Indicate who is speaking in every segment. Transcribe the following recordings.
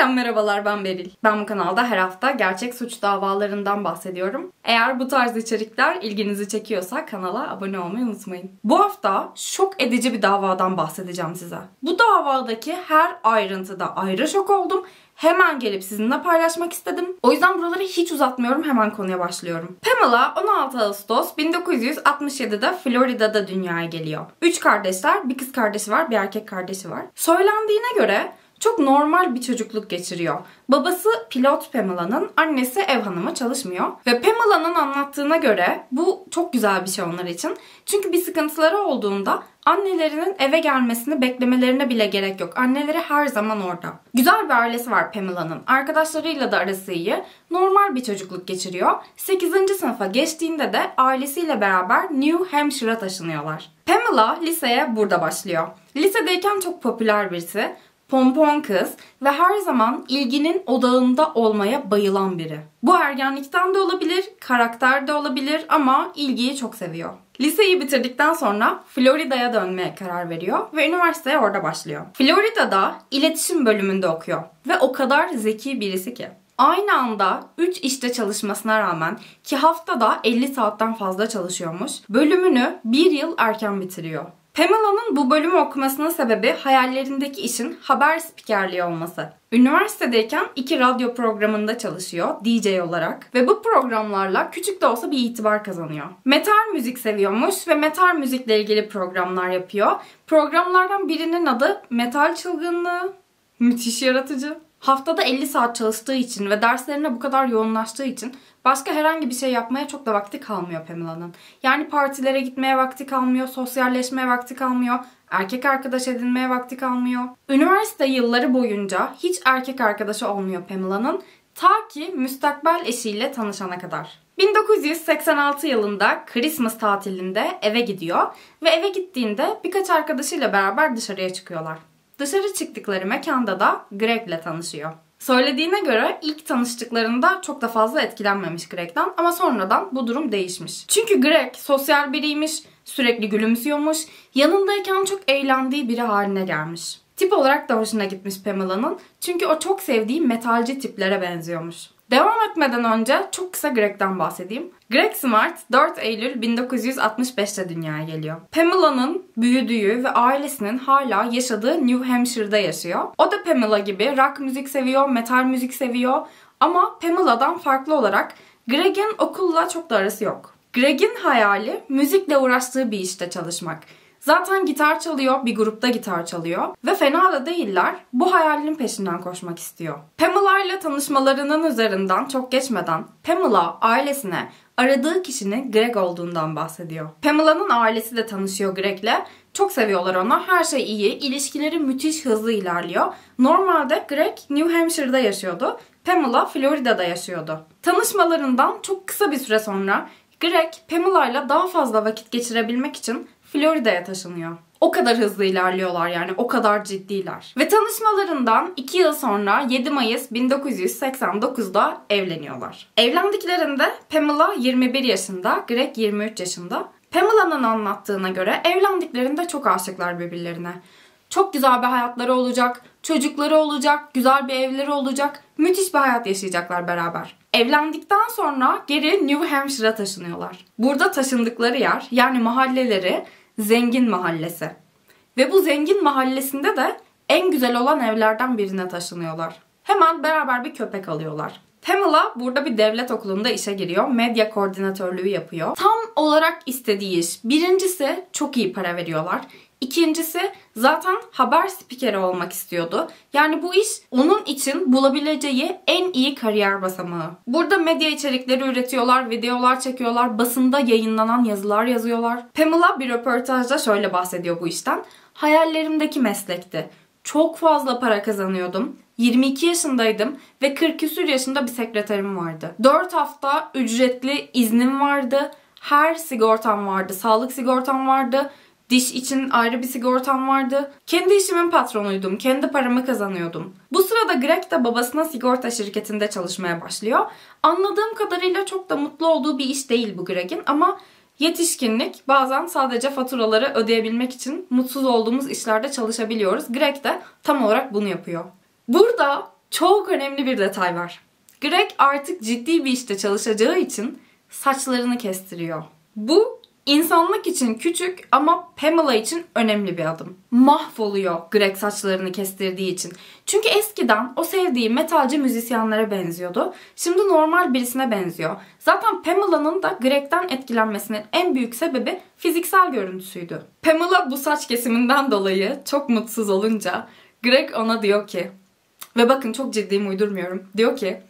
Speaker 1: Herkese merhabalar, ben Beril. Ben bu kanalda her hafta gerçek suç davalarından bahsediyorum. Eğer bu tarz içerikler ilginizi çekiyorsa kanala abone olmayı unutmayın. Bu hafta şok edici bir davadan bahsedeceğim size. Bu davadaki her ayrıntıda ayrı şok oldum. Hemen gelip sizinle paylaşmak istedim. O yüzden buraları hiç uzatmıyorum, hemen konuya başlıyorum. Pamela 16 Ağustos 1967'de Florida'da dünyaya geliyor. 3 kardeşler, bir kız kardeşi var, bir erkek kardeşi var. Söylendiğine göre çok normal bir çocukluk geçiriyor. Babası pilot Pamela'nın, annesi ev hanımı, çalışmıyor. Ve Pamela'nın anlattığına göre bu çok güzel bir şey onlar için. Çünkü bir sıkıntıları olduğunda annelerinin eve gelmesini beklemelerine bile gerek yok. Anneleri her zaman orada. Güzel bir ailesi var Pamela'nın. Arkadaşlarıyla da arası iyi. Normal bir çocukluk geçiriyor. 8. sınıfa geçtiğinde de ailesiyle beraber New Hampshire'a taşınıyorlar. Pamela liseye burada başlıyor. Lisedeyken çok popüler birisi. Pompon kız ve her zaman ilginin odağında olmaya bayılan biri. Bu ergenlikten de olabilir, karakter de olabilir ama ilgiyi çok seviyor. Liseyi bitirdikten sonra Florida'ya dönmeye karar veriyor ve üniversiteye orada başlıyor. Florida'da iletişim bölümünde okuyor ve o kadar zeki birisi ki. Aynı anda 3 işte çalışmasına rağmen, ki haftada 50 saatten fazla çalışıyormuş, bölümünü 1 yıl erken bitiriyor. Pamela'nın bu bölümü okumasının sebebi hayallerindeki işin haber spikerliği olması. Üniversitedeyken 2 radyo programında çalışıyor DJ olarak ve bu programlarla küçük de olsa bir itibar kazanıyor. Metal müzik seviyormuş ve metal müzikle ilgili programlar yapıyor. Programlardan birinin adı Metal Çılgınlığı. Müthiş yaratıcı. Haftada 50 saat çalıştığı için ve derslerine bu kadar yoğunlaştığı için başka herhangi bir şey yapmaya çok da vakti kalmıyor Pamela'nın. Yani partilere gitmeye vakti kalmıyor, sosyalleşmeye vakti kalmıyor, erkek arkadaş edinmeye vakti kalmıyor. Üniversite yılları boyunca hiç erkek arkadaşı olmuyor Pamela'nın, ta ki müstakbel eşiyle tanışana kadar. 1986 yılında Christmas tatilinde eve gidiyor ve eve gittiğinde birkaç arkadaşıyla beraber dışarıya çıkıyorlar. Dışarı çıktıkları mekanda da Greg'le tanışıyor. Söylediğine göre ilk tanıştıklarında çok da fazla etkilenmemiş Greg'den ama sonradan bu durum değişmiş. Çünkü Greg sosyal biriymiş, sürekli gülümsüyormuş, yanındayken çok eğlendiği biri haline gelmiş. Tip olarak da hoşuna gitmiş Pamela'nın, çünkü o çok sevdiği metalci tiplere benziyormuş. Devam etmeden önce çok kısa Greg'den bahsedeyim. Greg Smart 4 Eylül 1965'te dünyaya geliyor. Pamela'nın büyüdüğü ve ailesinin hala yaşadığı New Hampshire'da yaşıyor. O da Pamela gibi rock müzik seviyor, metal müzik seviyor ama Pamela'dan farklı olarak Greg'in okulla çok da arası yok. Greg'in hayali müzikle uğraştığı bir işte çalışmak. Zaten gitar çalıyor, bir grupta gitar çalıyor ve fena da değiller. Bu hayalinin peşinden koşmak istiyor. Pamela ile tanışmalarının üzerinden çok geçmeden Pamela ailesine aradığı kişinin Greg olduğundan bahsediyor. Pamela'nın ailesi de tanışıyor Greg'le. Çok seviyorlar onu. Her şey iyi. İlişkileri müthiş hızlı ilerliyor. Normalde Greg New Hampshire'da yaşıyordu. Pamela Florida'da yaşıyordu. Tanışmalarından çok kısa bir süre sonra Greg Pamela ile daha fazla vakit geçirebilmek için Florida'ya taşınıyor. O kadar hızlı ilerliyorlar, yani o kadar ciddiler. Ve tanışmalarından 2 yıl sonra 7 Mayıs 1989'da evleniyorlar. Evlendiklerinde Pamela 21 yaşında, Greg 23 yaşında. Pamela'nın anlattığına göre evlendiklerinde çok aşıklar birbirlerine. Çok güzel bir hayatları olacak, çocukları olacak, güzel bir evleri olacak, müthiş bir hayat yaşayacaklar beraber. Evlendikten sonra geri New Hampshire'a taşınıyorlar. Burada taşındıkları yer, yani mahalleleri, Zengin Mahallesi. Ve bu Zengin Mahallesi'nde de en güzel olan evlerden birine taşınıyorlar. Hemen beraber bir köpek alıyorlar. Pamela burada bir devlet okulunda işe giriyor. Medya koordinatörlüğü yapıyor. Tam olarak istediği iş. Birincisi, çok iyi para veriyorlar. İkincisi, zaten haber spikeri olmak istiyordu. Yani bu iş onun için bulabileceği en iyi kariyer basamağı. Burada medya içerikleri üretiyorlar, videolar çekiyorlar, basında yayınlanan yazılar yazıyorlar. Pamela bir röportajda şöyle bahsediyor bu işten. Hayallerimdeki meslekti. Çok fazla para kazanıyordum. 22 yaşındaydım ve 40 küsur yaşında bir sekreterim vardı. 4 hafta ücretli iznim vardı. Her sigortam vardı. Sağlık sigortam vardı. Diş için ayrı bir sigortam vardı. Kendi işimin patronuydum. Kendi paramı kazanıyordum. Bu sırada Greg de babasının sigorta şirketinde çalışmaya başlıyor. Anladığım kadarıyla çok da mutlu olduğu bir iş değil bu Greg'in ama yetişkinlik, bazen sadece faturaları ödeyebilmek için mutsuz olduğumuz işlerde çalışabiliyoruz. Greg de tam olarak bunu yapıyor. Burada Çok önemli bir detay var. Greg artık ciddi bir işte çalışacağı için saçlarını kestiriyor. Bu insanlık için küçük ama Pamela için önemli bir adım. Mahvoluyor Greg saçlarını kestirdiği için. Çünkü eskiden o sevdiği metalci müzisyenlere benziyordu. Şimdi normal birisine benziyor. Zaten Pamela'nın da Greg'den etkilenmesinin en büyük sebebi fiziksel görüntüsüydü. Pamela bu saç kesiminden dolayı çok mutsuz olunca Greg ona diyor ki, ve bakın çok ciddiyim, uydurmuyorum. Diyor ki,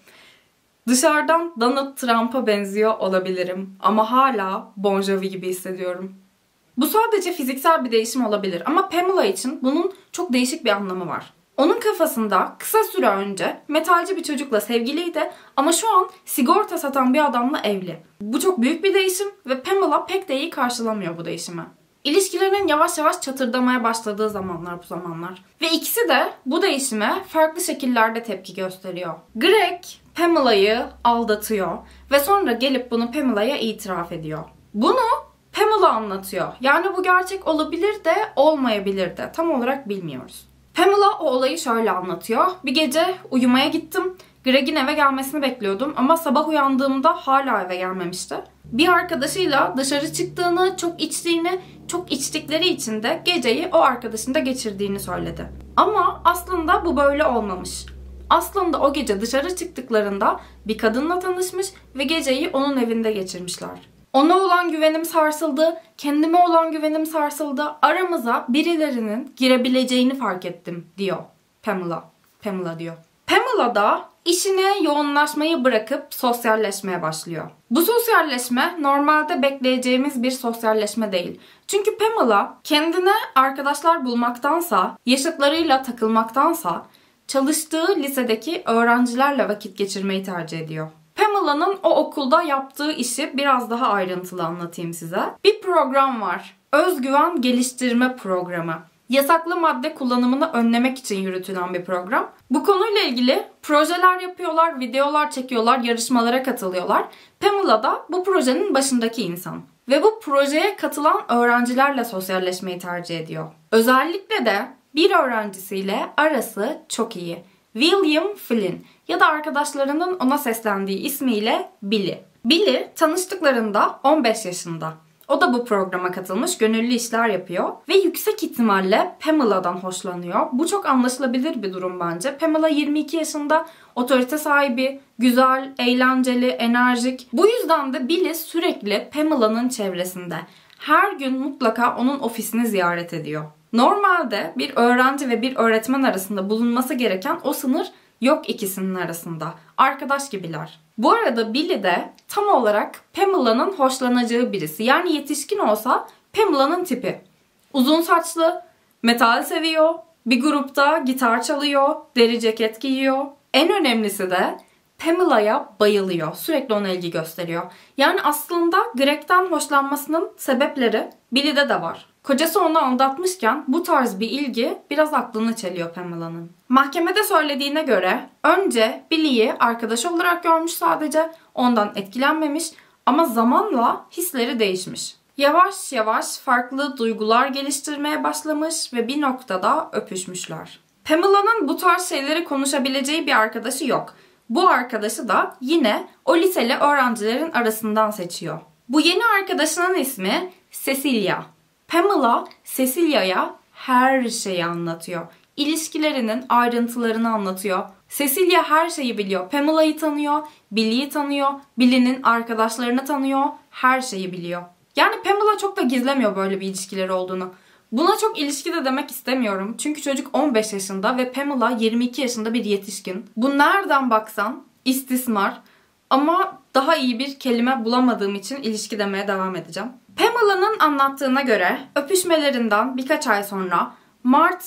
Speaker 1: dışarıdan Donald Trump'a benziyor olabilirim ama hala Bon Jovi gibi hissediyorum. Bu sadece fiziksel bir değişim olabilir ama Pamela için bunun çok değişik bir anlamı var. Onun kafasında kısa süre önce metalci bir çocukla sevgiliydi ama şu an sigorta satan bir adamla evli. Bu çok büyük bir değişim ve Pamela pek de iyi karşılamıyor bu değişimi. İlişkilerinin yavaş yavaş çatırdamaya başladığı zamanlar bu zamanlar. Ve ikisi de bu değişime farklı şekillerde tepki gösteriyor. Greg Pamela'yı aldatıyor ve sonra gelip bunu Pamela'ya itiraf ediyor. Bunu Pamela anlatıyor. Yani bu gerçek olabilir de olmayabilir de. Tam olarak bilmiyoruz. Pamela o olayı şöyle anlatıyor. Bir gece uyumaya gittim. Greg'in eve gelmesini bekliyordum ama sabah uyandığımda hala eve gelmemişti. Bir arkadaşıyla dışarı çıktığını, çok içtiğini, çok içtikleri için de geceyi o arkadaşında geçirdiğini söyledi. Ama aslında bu böyle olmamış. Aslında o gece dışarı çıktıklarında bir kadınla tanışmış ve geceyi onun evinde geçirmişler. Ona olan güvenim sarsıldı, kendime olan güvenim sarsıldı, aramıza birilerinin girebileceğini fark ettim diyor Pamela. Pamela diyor. Pamela da işine yoğunlaşmayı bırakıp sosyalleşmeye başlıyor. Bu sosyalleşme normalde bekleyeceğimiz bir sosyalleşme değil. Çünkü Pamela kendine arkadaşlar bulmaktansa, yaşıtlarıyla takılmaktansa çalıştığı lisedeki öğrencilerle vakit geçirmeyi tercih ediyor. Pamela'nın o okulda yaptığı işi biraz daha ayrıntılı anlatayım size. Bir program var. Özgüven geliştirme programı. Yasaklı madde kullanımını önlemek için yürütülen bir program. Bu konuyla ilgili projeler yapıyorlar, videolar çekiyorlar, yarışmalara katılıyorlar. Pamela da bu projenin başındaki insan. Ve bu projeye katılan öğrencilerle sosyalleşmeyi tercih ediyor. Özellikle de bir öğrencisiyle arası çok iyi. William Flynn ya da arkadaşlarının ona seslendiği ismiyle Billy. Billy tanıştıklarında 15 yaşında. O da bu programa katılmış, gönüllü işler yapıyor ve yüksek ihtimalle Pamela'dan hoşlanıyor. Bu çok anlaşılabilir bir durum bence. Pamela 22 yaşında, otorite sahibi, güzel, eğlenceli, enerjik. Bu yüzden de Billy sürekli Pamela'nın çevresinde. Her gün mutlaka onun ofisini ziyaret ediyor. Normalde bir öğrenci ve bir öğretmen arasında bulunması gereken o sınır yok ikisinin arasında. Arkadaş gibiler. Bu arada Billy de tam olarak Pamela'nın hoşlanacağı birisi. Yani yetişkin olsa Pamela'nın tipi. Uzun saçlı, metal seviyor, bir grupta gitar çalıyor, deri ceket giyiyor. En önemlisi de Pamela'ya bayılıyor. Sürekli ona ilgi gösteriyor. Yani aslında Greg'den hoşlanmasının sebepleri Billy'de de var. Kocası onu aldatmışken bu tarz bir ilgi biraz aklını çeliyor Pamela'nın. Mahkemede söylediğine göre önce Billy'yi arkadaş olarak görmüş sadece, ondan etkilenmemiş ama zamanla hisleri değişmiş. Yavaş yavaş farklı duygular geliştirmeye başlamış ve bir noktada öpüşmüşler. Pamela'nın bu tarz şeyleri konuşabileceği bir arkadaşı yok. Bu arkadaşı da yine o liseli öğrencilerin arasından seçiyor. Bu yeni arkadaşının ismi Cecilia. Pamela, Cecilia'ya her şeyi anlatıyor. İlişkilerinin ayrıntılarını anlatıyor. Cecilia her şeyi biliyor. Pamela'yı tanıyor, Billy'yi tanıyor, Billy'nin arkadaşlarını tanıyor, her şeyi biliyor. Yani Pamela çok da gizlemiyor böyle bir ilişkileri olduğunu. Buna çok ilişki de demek istemiyorum. Çünkü çocuk 15 yaşında ve Pamela 22 yaşında bir yetişkin. Bu nereden baksan istismar. Ama daha iyi bir kelime bulamadığım için ilişki demeye devam edeceğim. Pamela'nın anlattığına göre öpüşmelerinden birkaç ay sonra Mart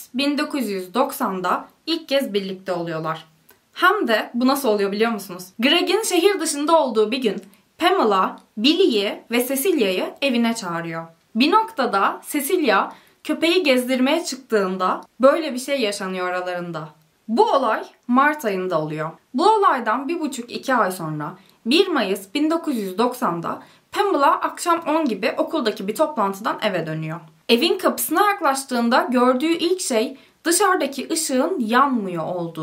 Speaker 1: 1990'da ilk kez birlikte oluyorlar. Hem de bu nasıl oluyor biliyor musunuz? Greg'in şehir dışında olduğu bir gün Pamela, Billy'yi ve Cecilia'yı evine çağırıyor. Bir noktada Cecilia köpeği gezdirmeye çıktığında böyle bir şey yaşanıyor aralarında. Bu olay Mart ayında oluyor. Bu olaydan 1,5-2 ay sonra 1 Mayıs 1990'da Pamela akşam 10 gibi okuldaki bir toplantıdan eve dönüyor. Evin kapısına yaklaştığında gördüğü ilk şey dışarıdaki ışığın yanmıyor olduğu.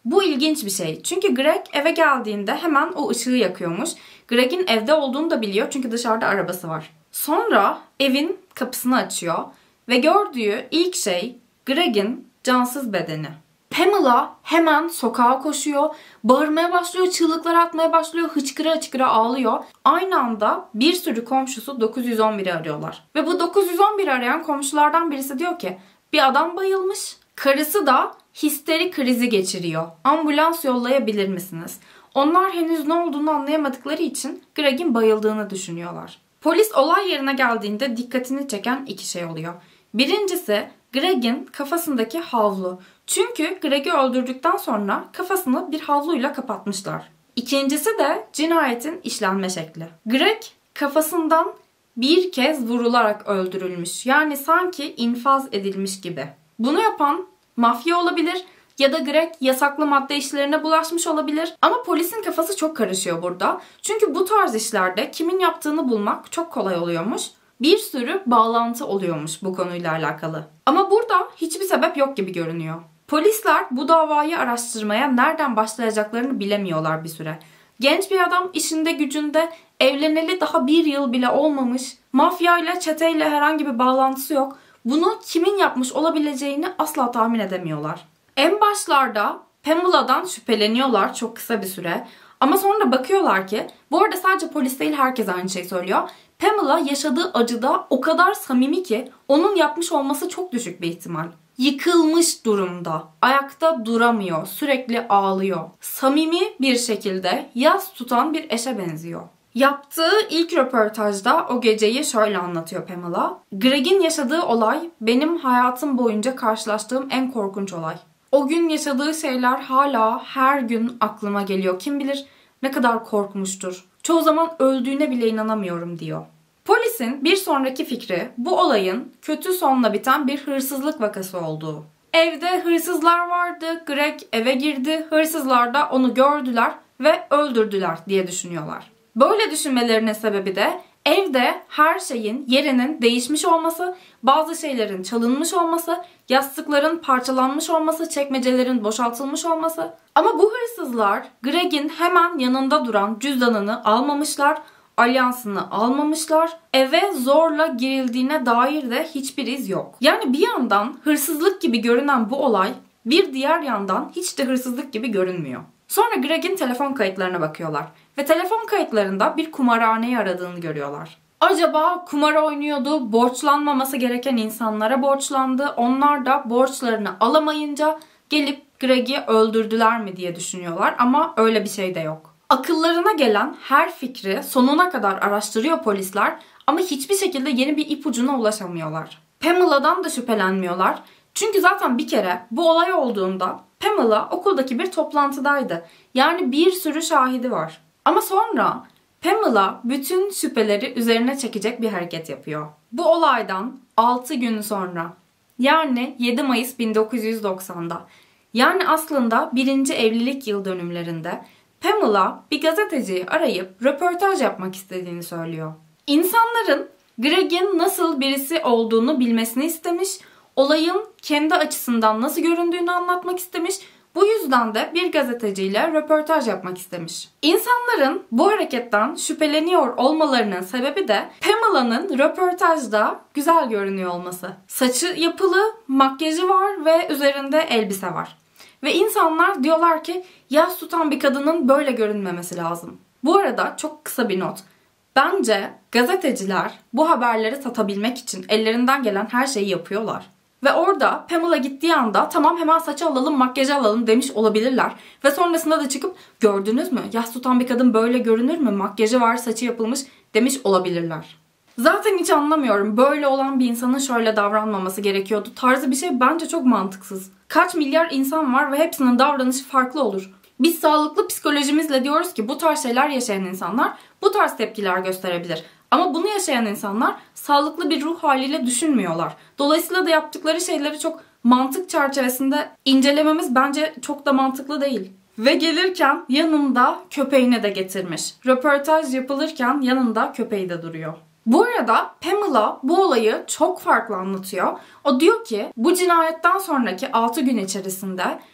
Speaker 1: Bu ilginç bir şey. Çünkü Greg eve geldiğinde hemen o ışığı yakıyormuş. Greg'in evde olduğunu da biliyor çünkü dışarıda arabası var. Sonra evin kapısını açıyor ve gördüğü ilk şey Greg'in cansız bedeni. Pamela hemen sokağa koşuyor, bağırmaya başlıyor, çığlıklar atmaya başlıyor, hıçkıra hıçkıra ağlıyor. Aynı anda bir sürü komşusu 911'i arıyorlar. Ve bu 911'i arayan komşulardan birisi diyor ki bir adam bayılmış, karısı da histeri krizi geçiriyor. Ambulans yollayabilir misiniz? Onlar henüz ne olduğunu anlayamadıkları için Greg'in bayıldığını düşünüyorlar. Polis olay yerine geldiğinde dikkatini çeken iki şey oluyor. Birincisi Greg'in kafasındaki havlu. Çünkü Greg'i öldürdükten sonra kafasını bir havluyla kapatmışlar. İkincisi de cinayetin işlenme şekli. Greg kafasından bir kez vurularak öldürülmüş. Yani sanki infaz edilmiş gibi. Bunu yapan mafya olabilir ya da Greg yasaklı madde işlerine bulaşmış olabilir. Ama polisin kafası çok karışıyor burada. Çünkü bu tarz işlerde kimin yaptığını bulmak çok kolay oluyormuş. Bir sürü bağlantı oluyormuş bu konuyla alakalı. Ama burada hiçbir sebep yok gibi görünüyor. Polisler bu davayı araştırmaya nereden başlayacaklarını bilemiyorlar bir süre. Genç bir adam işinde gücünde, evleneli daha bir yıl bile olmamış, mafyayla, çeteyle herhangi bir bağlantısı yok. Bunu kimin yapmış olabileceğini asla tahmin edemiyorlar. En başlarda Pamela'dan şüpheleniyorlar çok kısa bir süre. Ama sonra bakıyorlar ki, bu arada sadece polis değil herkes aynı şeyi söylüyor. Pamela yaşadığı acıda o kadar samimi ki onun yapmış olması çok düşük bir ihtimal. Yıkılmış durumda, ayakta duramıyor, sürekli ağlıyor. Samimi bir şekilde yas tutan bir eşe benziyor. Yaptığı ilk röportajda o geceyi şöyle anlatıyor Pamela. Greg'in yaşadığı olay benim hayatım boyunca karşılaştığım en korkunç olay. O gün yaşadığı şeyler hala her gün aklıma geliyor. Kim bilir ne kadar korkmuştur. Çoğu zaman öldüğüne bile inanamıyorum diyor. Polisin bir sonraki fikri bu olayın kötü sonla biten bir hırsızlık vakası olduğu. Evde hırsızlar vardı, Greg eve girdi, hırsızlar da onu gördüler ve öldürdüler diye düşünüyorlar. Böyle düşünmelerinin sebebi de evde her şeyin yerinin değişmiş olması, bazı şeylerin çalınmış olması, yastıkların parçalanmış olması, çekmecelerin boşaltılmış olması. Ama bu hırsızlar Greg'in hemen yanında duran cüzdanını almamışlar, alyansını almamışlar, eve zorla girildiğine dair de hiçbir iz yok. Yani bir yandan hırsızlık gibi görünen bu olay bir diğer yandan hiç de hırsızlık gibi görünmüyor. Sonra Greg'in telefon kayıtlarına bakıyorlar ve telefon kayıtlarında bir kumarhaneyi aradığını görüyorlar. Acaba kumar oynuyordu, borçlanmaması gereken insanlara borçlandı, onlar da borçlarını alamayınca gelip Greg'i öldürdüler mi diye düşünüyorlar ama öyle bir şey de yok. Akıllarına gelen her fikri sonuna kadar araştırıyor polisler ama hiçbir şekilde yeni bir ipucuna ulaşamıyorlar. Pamela'dan da şüphelenmiyorlar. Çünkü zaten bir kere bu olay olduğunda Pamela okuldaki bir toplantıdaydı. Yani bir sürü şahidi var. Ama sonra Pamela bütün şüpheleri üzerine çekecek bir hareket yapıyor. Bu olaydan 6 gün sonra, yani 7 Mayıs 1990'da, yani aslında 1. evlilik yıl dönümlerinde Pamela bir gazeteciyi arayıp röportaj yapmak istediğini söylüyor. İnsanların Greg'in nasıl birisi olduğunu bilmesini istemiş, olayın kendi açısından nasıl göründüğünü anlatmak istemiş. Bu yüzden de bir gazeteciyle röportaj yapmak istemiş. İnsanların bu hareketten şüpheleniyor olmalarının sebebi de Pamela'nın röportajda güzel görünüyor olması. Saçı yapılı, makyajı var ve üzerinde elbise var. Ve insanlar diyorlar ki yas tutan bir kadının böyle görünmemesi lazım. Bu arada çok kısa bir not. Bence gazeteciler bu haberleri satabilmek için ellerinden gelen her şeyi yapıyorlar. Ve orada Pamela gittiği anda tamam hemen saçı alalım, makyajı alalım demiş olabilirler. Ve sonrasında da çıkıp gördünüz mü? Yas tutan bir kadın böyle görünür mü? Makyajı var, saçı yapılmış demiş olabilirler. Zaten hiç anlamıyorum. Böyle olan bir insanın şöyle davranmaması gerekiyordu tarzı bir şey bence çok mantıksız. Kaç milyar insan var ve hepsinin davranışı farklı olur. Biz sağlıklı psikolojimizle diyoruz ki bu tarz şeyler yaşayan insanlar bu tarz tepkiler gösterebilir. Ama bunu yaşayan insanlar sağlıklı bir ruh haliyle düşünmüyorlar. Dolayısıyla da yaptıkları şeyleri çok mantık çerçevesinde incelememiz bence çok da mantıklı değil. Ve gelirken yanında köpeğini de getirmiş. Röportaj yapılırken yanında köpeği de duruyor. Bu arada Pamela bu olayı çok farklı anlatıyor. O diyor ki bu cinayetten sonraki 6 gün içerisinde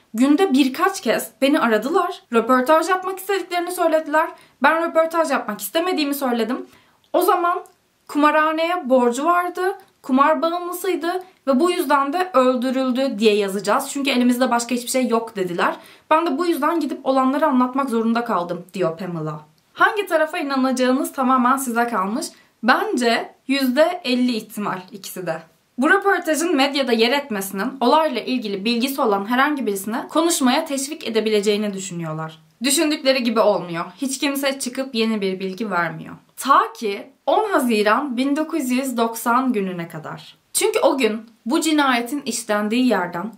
Speaker 1: günde birkaç kez beni aradılar. Röportaj yapmak istediklerini söylediler. Ben röportaj yapmak istemediğimi söyledim. O zaman kumarhaneye borcu vardı. Kumar bağımlısıydı ve bu yüzden de öldürüldü diye yazacağız. Çünkü elimizde başka hiçbir şey yok dediler. Ben de bu yüzden gidip olanları anlatmak zorunda kaldım diyor Pamela. Hangi tarafa inanacağınız tamamen size kalmış. Bence %50 ihtimal ikisi de. Bu röportajın medyada yer etmesinin olayla ilgili bilgisi olan herhangi birisine konuşmaya teşvik edebileceğini düşünüyorlar. Düşündükleri gibi olmuyor. Hiç kimse çıkıp yeni bir bilgi vermiyor. Ta ki 10 Haziran 1990 gününe kadar. Çünkü o gün bu cinayetin işlendiği yerden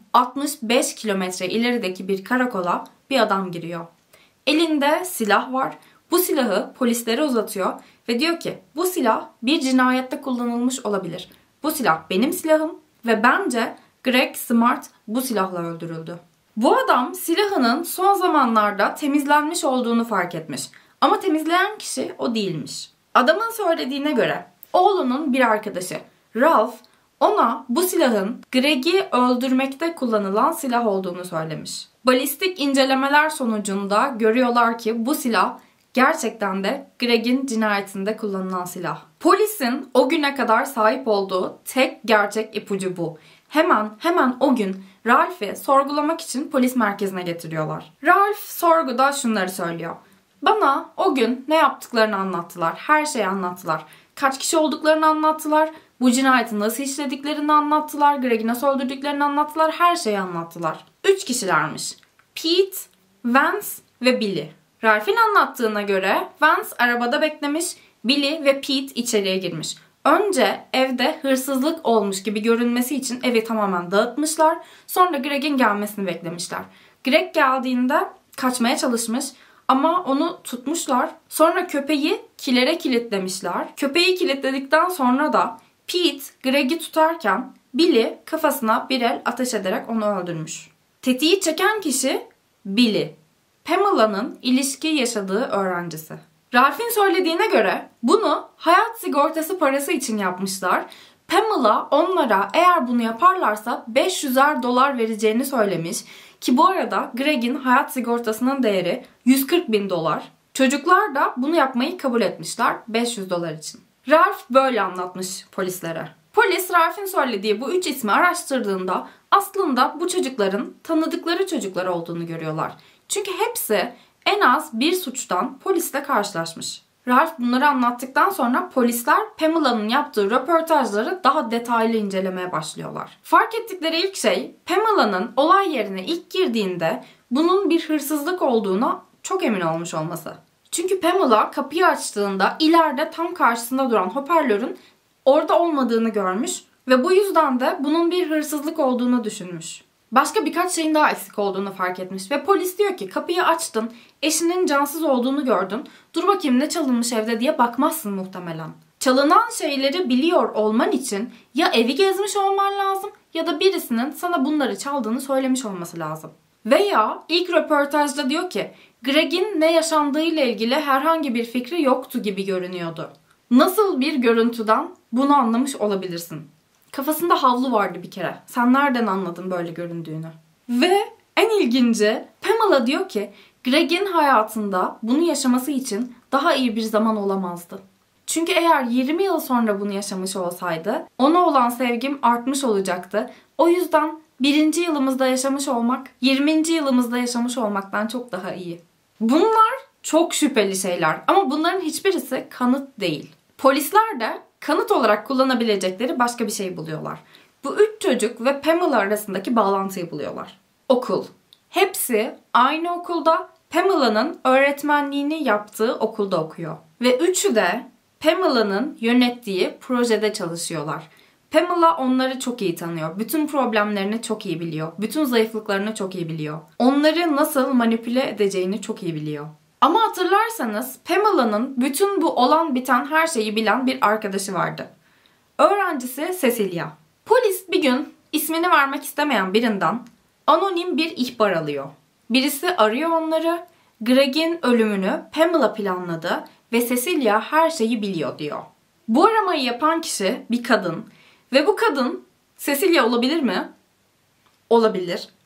Speaker 1: 65 kilometre ilerideki bir karakola bir adam giriyor. Elinde silah var. Bu silahı polislere uzatıyor ve diyor ki bu silah bir cinayette kullanılmış olabilir. Bu silah benim silahım ve bence Greg Smart bu silahla öldürüldü. Bu adam silahının son zamanlarda temizlenmiş olduğunu fark etmiş. Ama temizleyen kişi o değilmiş. Adamın söylediğine göre oğlunun bir arkadaşı Ralph ona bu silahın Greg'i öldürmekte kullanılan silah olduğunu söylemiş. Balistik incelemeler sonucunda görüyorlar ki bu silah gerçekten de Greg'in cinayetinde kullanılan silah. Polisin o güne kadar sahip olduğu tek gerçek ipucu bu. Hemen o gün Ralph'i sorgulamak için polis merkezine getiriyorlar. Ralph sorguda şunları söylüyor. Bana o gün ne yaptıklarını anlattılar. Her şeyi anlattılar. Kaç kişi olduklarını anlattılar. Bu cinayeti nasıl işlediklerini anlattılar. Greg'i nasıl öldürdüklerini anlattılar. Her şeyi anlattılar. 3 kişilermiş. Pete, Vance ve Billy. Ralph'in anlattığına göre Vance arabada beklemiş. Billy ve Pete içeriye girmiş. Önce evde hırsızlık olmuş gibi görünmesi için evi tamamen dağıtmışlar. Sonra Greg'in gelmesini beklemişler. Greg geldiğinde kaçmaya çalışmış ama onu tutmuşlar. Sonra köpeği kilere kilitlemişler. Köpeği kilitledikten sonra da Pete Greg'i tutarken Billy kafasına bir el ateş ederek onu öldürmüş. Tetiği çeken kişi Billy. Pamela'nın ilişki yaşadığı öğrencisi. Ralph'in söylediğine göre bunu hayat sigortası parası için yapmışlar. Pamela onlara eğer bunu yaparlarsa $500'er vereceğini söylemiş. Ki bu arada Greg'in hayat sigortasının değeri $140.000. Çocuklar da bunu yapmayı kabul etmişler $500 için. Ralph böyle anlatmış polislere. Polis Ralph'in söylediği bu 3 ismi araştırdığında aslında bu çocukların tanıdıkları çocuklar olduğunu görüyorlar. Çünkü hepsi en az bir suçtan polisle karşılaşmış. Ralph bunları anlattıktan sonra polisler Pamela'nın yaptığı röportajları daha detaylı incelemeye başlıyorlar. Fark ettikleri ilk şey Pamela'nın olay yerine ilk girdiğinde bunun bir hırsızlık olduğuna çok emin olmuş olması. Çünkü Pamela kapıyı açtığında ileride tam karşısında duran hoparlörün orada olmadığını görmüş ve bu yüzden de bunun bir hırsızlık olduğunu düşünmüş. Başka birkaç şeyin daha eksik olduğunu fark etmiş ve polis diyor ki kapıyı açtın, eşinin cansız olduğunu gördün, dur bakayım ne çalınmış evde diye bakmazsın muhtemelen. Çalınan şeyleri biliyor olman için ya evi gezmiş olman lazım ya da birisinin sana bunları çaldığını söylemiş olması lazım. Veya ilk röportajda diyor ki Greg'in ne yaşandığıyla ilgili herhangi bir fikri yoktu gibi görünüyordu. Nasıl bir görüntüden bunu anlamış olabilirsin? Kafasında havlu vardı bir kere. Sen nereden anladın böyle göründüğünü? Ve en ilginci Pamela diyor ki Greg'in hayatında bunu yaşaması için daha iyi bir zaman olamazdı. Çünkü eğer 20 yıl sonra bunu yaşamış olsaydı ona olan sevgim artmış olacaktı. O yüzden 1. yılımızda yaşamış olmak 20. yılımızda yaşamış olmaktan çok daha iyi. Bunlar çok şüpheli şeyler ama bunların hiçbirisi kanıt değil. Polisler de kanıt olarak kullanabilecekleri başka bir şey buluyorlar. Bu 3 çocuk ve Pamela arasındaki bağlantıyı buluyorlar. Okul. Hepsi aynı okulda Pamela'nın öğretmenliğini yaptığı okulda okuyor. Ve üçü de Pamela'nın yönettiği projede çalışıyorlar. Pamela onları çok iyi tanıyor. Bütün problemlerini çok iyi biliyor. Bütün zayıflıklarını çok iyi biliyor. Onları nasıl manipüle edeceğini çok iyi biliyor. Ama hatırlarsanız Pamela'nın bütün bu olan biten her şeyi bilen bir arkadaşı vardı. Öğrencisi Cecilia. Polis bir gün ismini vermek istemeyen birinden anonim bir ihbar alıyor. Birisi arıyor onları, Greg'in ölümünü Pamela planladı ve Cecilia her şeyi biliyor diyor. Bu aramayı yapan kişi bir kadın ve bu kadın Cecilia olabilir mi? Olabilir.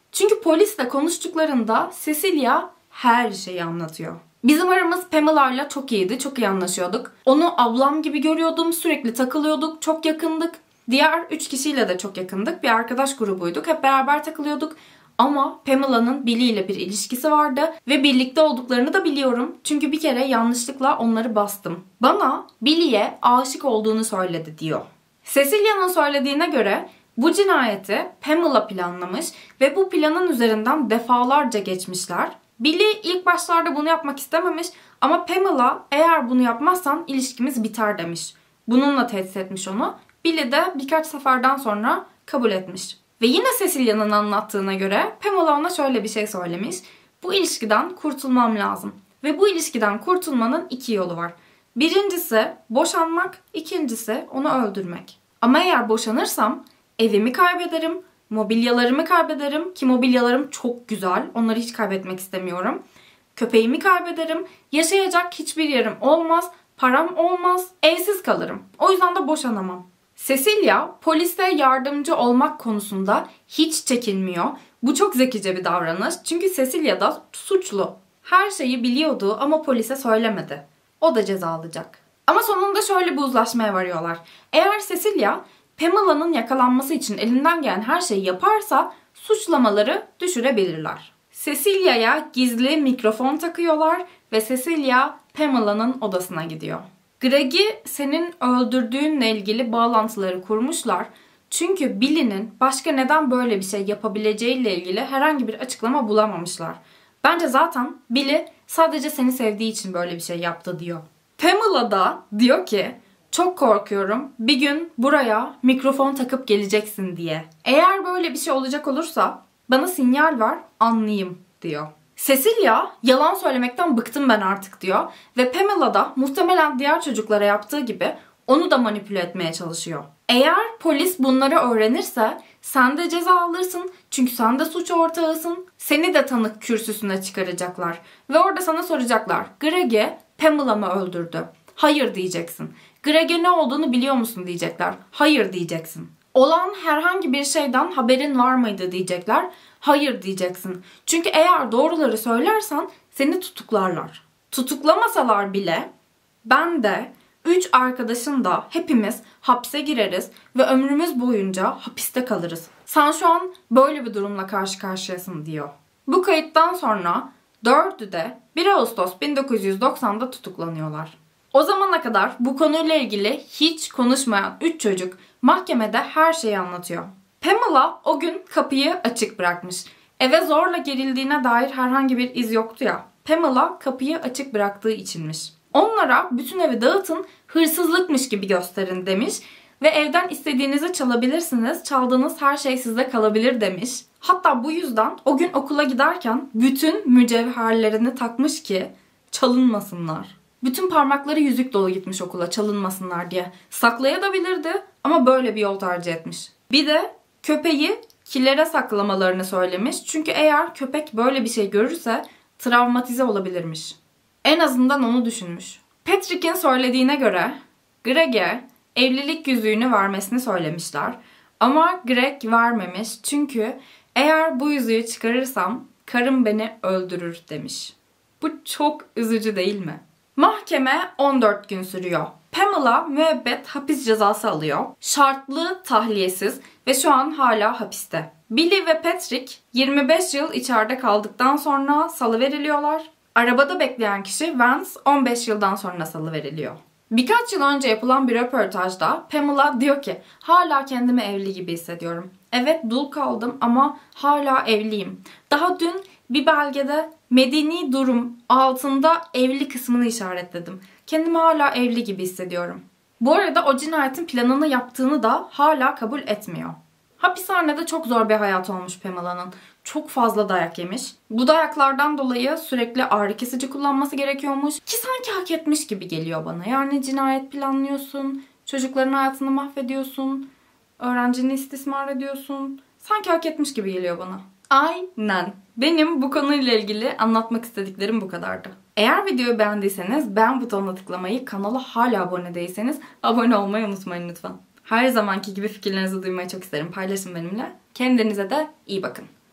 Speaker 1: Çünkü polisle konuştuklarında Cecilia her şeyi anlatıyor. Bizim aramız Pamela'yla çok iyiydi, çok iyi anlaşıyorduk. Onu ablam gibi görüyordum, sürekli takılıyorduk, çok yakındık. Diğer 3 kişiyle de çok yakındık. Bir arkadaş grubuyduk, hep beraber takılıyorduk. Ama Pamela'nın Billy ile bir ilişkisi vardı ve birlikte olduklarını da biliyorum. Çünkü bir kere yanlışlıkla onları bastım. Bana Billy'ye aşık olduğunu söyledi diyor. Cecilia'nın söylediğine göre bu cinayeti Pamela planlamış ve bu planın üzerinden defalarca geçmişler. Billy ilk başlarda bunu yapmak istememiş ama Pamela eğer bunu yapmazsan ilişkimiz biter demiş. Bununla tehdit etmiş onu. Billy de birkaç seferden sonra kabul etmiş. Ve yine Cecilia'nın anlattığına göre Pamela ona şöyle bir şey söylemiş. Bu ilişkiden kurtulmam lazım. Ve bu ilişkiden kurtulmanın 2 yolu var. Birincisi boşanmak, ikincisi onu öldürmek. Ama eğer boşanırsam evimi kaybederim, mobilyalarımı kaybederim ki mobilyalarım çok güzel. Onları hiç kaybetmek istemiyorum. Köpeğimi kaybederim, yaşayacak hiçbir yerim olmaz, param olmaz, evsiz kalırım. O yüzden de boşanamam. Cecilia polise yardımcı olmak konusunda hiç çekinmiyor. Bu çok zekice bir davranış. Çünkü Cecilia da suçlu. Her şeyi biliyordu ama polise söylemedi. O da ceza alacak. Ama sonunda şöyle bir uzlaşmaya varıyorlar. Eğer Cecilia Pamela'nın yakalanması için elinden gelen her şeyi yaparsa suçlamaları düşürebilirler. Cecilia'ya gizli mikrofon takıyorlar ve Cecilia Pamela'nın odasına gidiyor. Greg'i senin öldürdüğünle ilgili bağlantıları kurmuşlar. Çünkü Billy'nin başka neden böyle bir şey yapabileceğiyle ilgili herhangi bir açıklama bulamamışlar. Bence zaten Billy sadece seni sevdiği için böyle bir şey yaptı diyor. Pamela da diyor ki çok korkuyorum bir gün buraya mikrofon takıp geleceksin diye. Eğer böyle bir şey olacak olursa bana sinyal ver anlayayım diyor. Cecilia yalan söylemekten bıktım ben artık diyor ve Pamela da muhtemelen diğer çocuklara yaptığı gibi onu da manipüle etmeye çalışıyor. Eğer polis bunları öğrenirse sen de ceza alırsın çünkü sen de suç ortağısın. Seni de tanık kürsüsüne çıkaracaklar ve orada sana soracaklar. Greg'i Pamela mı öldürdü? Hayır diyeceksin. Greg'e ne olduğunu biliyor musun diyecekler. Hayır diyeceksin. Olan herhangi bir şeyden haberin var mıydı diyecekler. Hayır diyeceksin. Çünkü eğer doğruları söylersen seni tutuklarlar. Tutuklamasalar bile ben de 3 arkadaşın da hepimiz hapse gireriz ve ömrümüz boyunca hapiste kalırız. Sen şu an böyle bir durumla karşı karşıyasın diyor. Bu kayıttan sonra 4'ü de 1 Ağustos 1990'da tutuklanıyorlar. O zamana kadar bu konuyla ilgili hiç konuşmayan 3 çocuk mahkemede her şeyi anlatıyor. Pamela o gün kapıyı açık bırakmış. Eve zorla girildiğine dair herhangi bir iz yoktu ya. Pamela kapıyı açık bıraktığı içinmiş. Onlara bütün evi dağıtın, hırsızlıkmış gibi gösterin demiş. Ve evden istediğinizi çalabilirsiniz, çaldığınız her şey sizde kalabilir demiş. Hatta bu yüzden o gün okula giderken bütün mücevherlerini takmış ki çalınmasınlar. Bütün parmakları yüzük dolu gitmiş okula çalınmasınlar diye. Saklayabilirdi ama böyle bir yol tercih etmiş. Bir de köpeği kilere saklamalarını söylemiş. Çünkü eğer köpek böyle bir şey görürse travmatize olabilirmiş. En azından onu düşünmüş. Patrick'in söylediğine göre Greg'e evlilik yüzüğünü vermesini söylemişler. Ama Greg vermemiş çünkü eğer bu yüzüğü çıkarırsam karım beni öldürür demiş. Bu çok üzücü değil mi? Mahkeme 14 gün sürüyor. Pamela müebbet hapis cezası alıyor. Şartlı, tahliyesiz ve şu an hala hapiste. Billy ve Patrick 25 yıl içeride kaldıktan sonra salıveriliyorlar. Arabada bekleyen kişi Vance 15 yıldan sonra salıveriliyor. Birkaç yıl önce yapılan bir röportajda Pamela diyor ki hala kendimi evli gibi hissediyorum. Evet dul kaldım ama hala evliyim. Daha dün bir belgede medeni durum altında evli kısmını işaretledim. Kendimi hala evli gibi hissediyorum. Bu arada o cinayetin planını yaptığını da hala kabul etmiyor. Hapishanede çok zor bir hayat olmuş Pamela'nın. Çok fazla dayak yemiş. Bu dayaklardan dolayı sürekli ağrı kesici kullanması gerekiyormuş. Ki sanki hak etmiş gibi geliyor bana. Yani cinayet planlıyorsun, çocukların hayatını mahvediyorsun, öğrencini istismar ediyorsun. Sanki hak etmiş gibi geliyor bana. Aynen. Benim bu konuyla ilgili anlatmak istediklerim bu kadardı. Eğer videoyu beğendiyseniz beğen butonuna tıklamayı, kanala hala abone değilseniz abone olmayı unutmayın lütfen. Her zamanki gibi fikirlerinizi duymayı çok isterim. Paylaşın benimle. Kendinize de iyi bakın.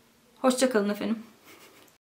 Speaker 1: Hoşça kalın efendim.